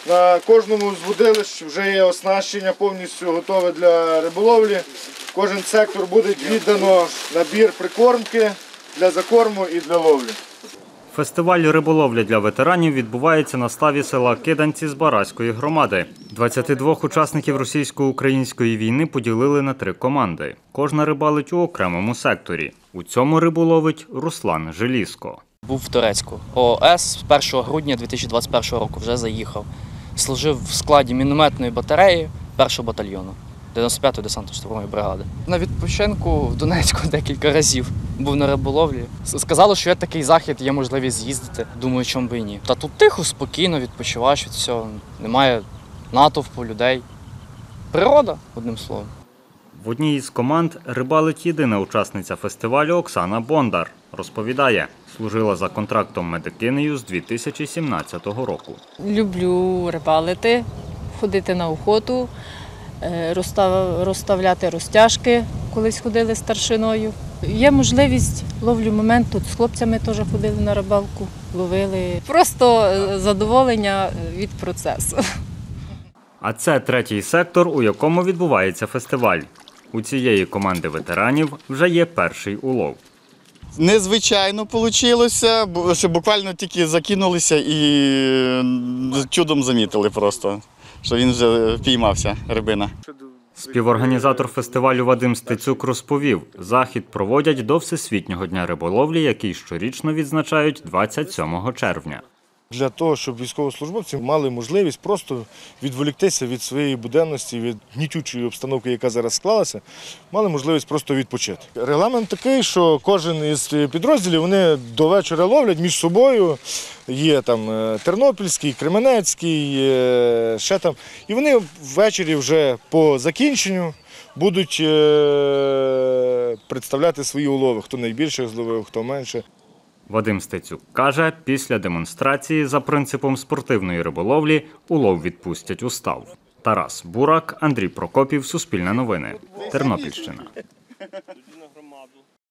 На кожному з водилищ вже є оснащення повністю готове для риболовлі. Кожен сектор буде віддано набір прикормки для закорму і для ловлі. Фестиваль «Риболовля для ветеранів» відбувається на ставі села Киданці Збаразької громади. 22 учасників російсько-української війни поділили на 3 команди. Кожна рибалить у окремому секторі. У цьому риболовить Руслан Желізко. Був в Турецьку. ООС з 1 грудня 2021 року вже заїхав. Служив в складі мінометної батареї 1-го батальйону 95-ї десантно-штурмової бригади. На відпочинку в Донецьку декілька разів був на риболовлі. Сказали, що є такий захід, є можливість з'їздити. Думаю, чому би і ні. Та тут тихо, спокійно, відпочиваєш від всього. Немає натовпу людей. Природа, одним словом. В одній із команд рибалить єдина учасниця фестивалю Оксана Бондар. Розповідає, служила за контрактом медикинею з 2017 року. Люблю рибалити, ходити на охоту, розставляти розтяжки, колись ходили старшиною. Є можливість, ловлю момент, тут з хлопцями теж ходили на рибалку, ловили. Просто задоволення від процесу. А це 3-й сектор, у якому відбувається фестиваль. У цієї команди ветеранів вже є перший улов. Незвичайно вийшло, що буквально тільки закинулися і чудом замітили просто, що він вже впіймався, рибина. Співорганізатор фестивалю Вадим Стецюк розповів, захід проводять до Всесвітнього дня риболовлі, який щорічно відзначають 27 червня. Для того, щоб військовослужбовці мали можливість просто відволіктися від своєї буденності, від гнітючої обстановки, яка зараз склалася, мали можливість просто відпочити. Регламент такий, що кожен із підрозділів вони до вечора ловлять між собою. Є там Тернопільський, Кременецький, ще там. І вони ввечері вже по закінченню будуть представляти свої улови, хто найбільше зловив, хто менше. Вадим Стецюк каже, після демонстрації за принципом спортивної риболовлі улов відпустять у став. Тарас Бурак, Андрій Прокопів, Суспільне новини, Тернопільщина.